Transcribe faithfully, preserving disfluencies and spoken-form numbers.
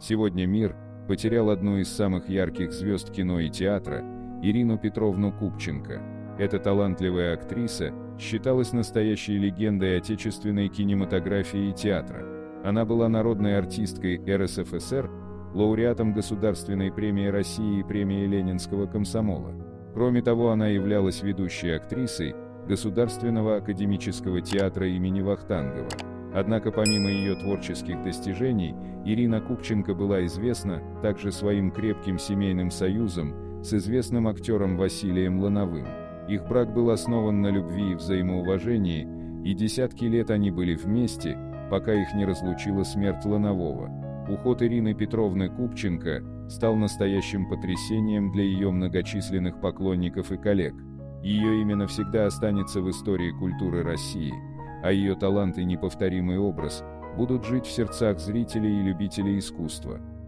Сегодня мир потерял одну из самых ярких звезд кино и театра, Ирину Петровну Купченко. Эта талантливая актриса считалась настоящей легендой отечественной кинематографии и театра. Она была народной артисткой эр эс эф эс эр, лауреатом Государственной премии России и премии Ленинского комсомола. Кроме того, она являлась ведущей актрисой Государственного академического театра имени Вахтангова. Однако помимо ее творческих достижений, Ирина Купченко была известна также своим крепким семейным союзом с известным актером Василием Лановым. Их брак был основан на любви и взаимоуважении, и десятки лет они были вместе, пока их не разлучила смерть Ланового. Уход Ирины Петровны Купченко стал настоящим потрясением для ее многочисленных поклонников и коллег. Ее имя навсегда останется в истории культуры России, а ее талант и неповторимый образ будут жить в сердцах зрителей и любителей искусства.